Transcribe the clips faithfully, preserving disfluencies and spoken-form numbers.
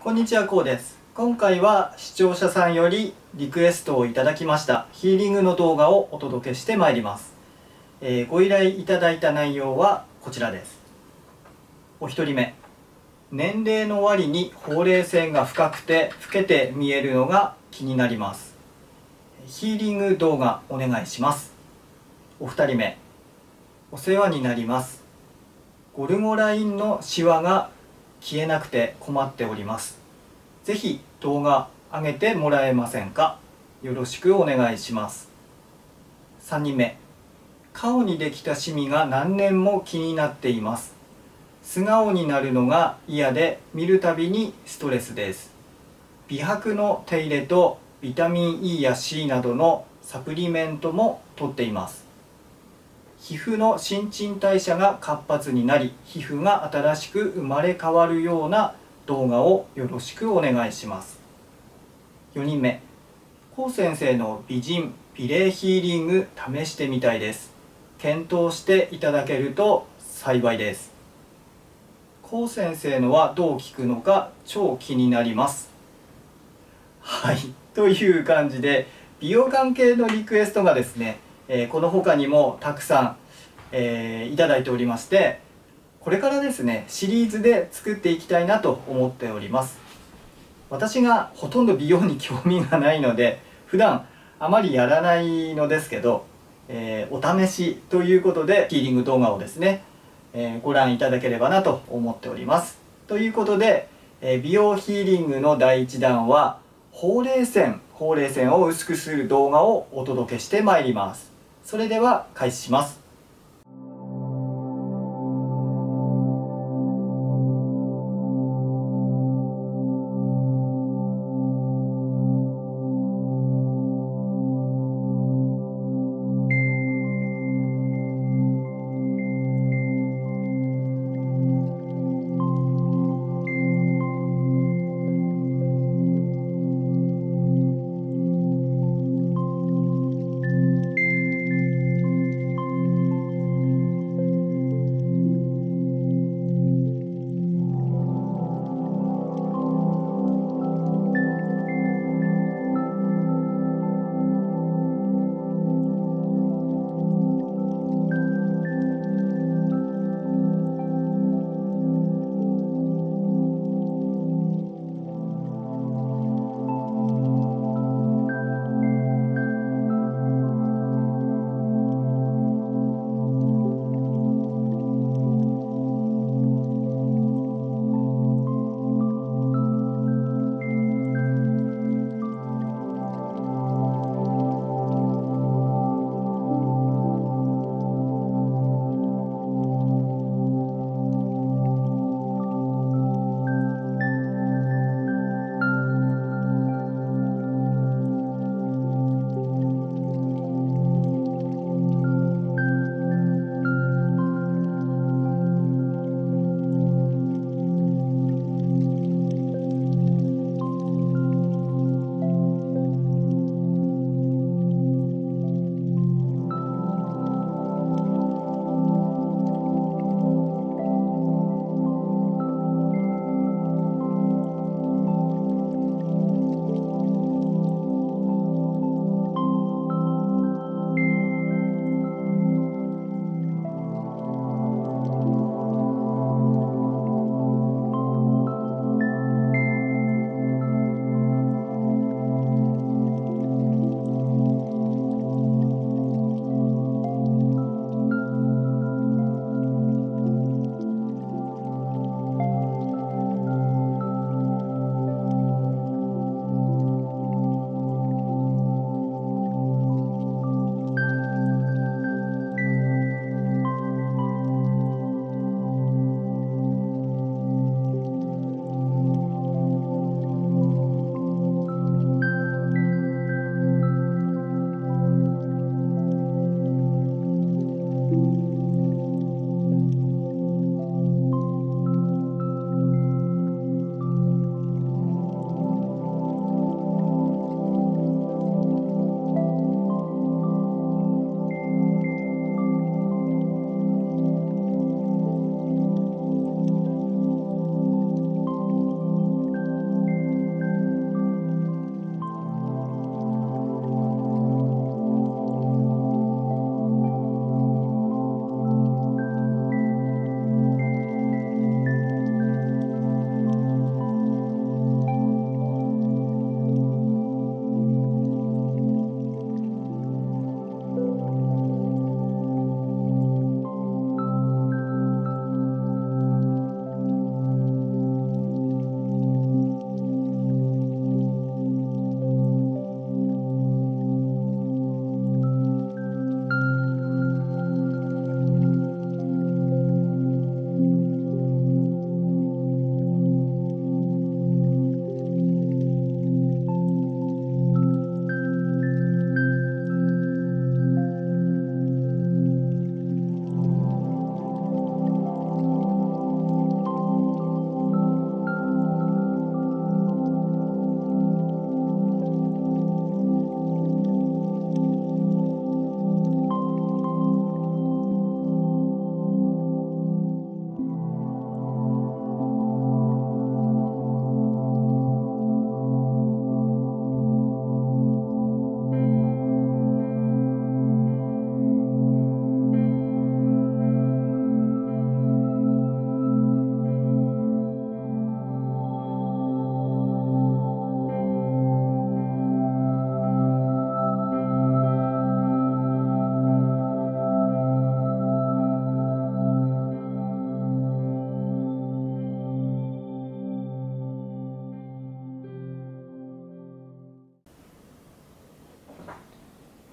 こんにちは、こうです。今回は視聴者さんよりリクエストをいただきましたヒーリングの動画をお届けしてまいります。えー、ご依頼いただいた内容はこちらです。お一人目、年齢の割にほうれい線が深くて老けて見えるのが気になります。ヒーリング動画お願いします。お二人目、お世話になります。ゴルゴラインのシワが消えなくて困っております。ぜひ動画上げてもらえませんか。よろしくお願いします。さんにんめ、顔にできたシミが何年も気になっています。素顔になるのが嫌で見るたびにストレスです。美白の手入れとビタミン E や C などのサプリメントも摂っています。皮膚の新陳代謝が活発になり、皮膚が新しく生まれ変わるような動画をよろしくお願いします。よにんめ、こう先生の美人美麗ヒーリング試してみたいです。検討していただけると幸いです。こう先生のはどう効くのか超気になります。はい、という感じで美容関係のリクエストがですね、えー、この他にもたくさん、えー、いただいておりまして、これからですねシリーズで作っていきたいなと思っております。私がほとんど美容に興味がないので普段あまりやらないのですけど、えー、お試しということでヒーリング動画をですね、えー、ご覧いただければなと思っております。ということで、えー、美容ヒーリングのだいいち弾はほうれい線ほうれい線を薄くする動画をお届けしてまいります。それでは開始します。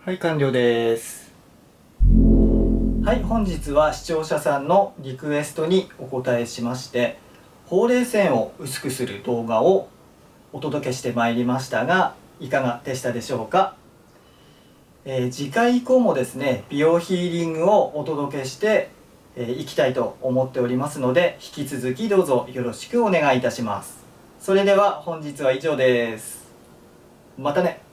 はい、完了です。はい、本日は視聴者さんのリクエストにお答えしまして、ほうれい線を薄くする動画をお届けしてまいりましたが、いかがでしたでしょうか。えー、次回以降もですね、美容ヒーリングをお届けしてい、えー、きたいと思っておりますので、引き続きどうぞよろしくお願いいたします。それでは本日は以上です。またね。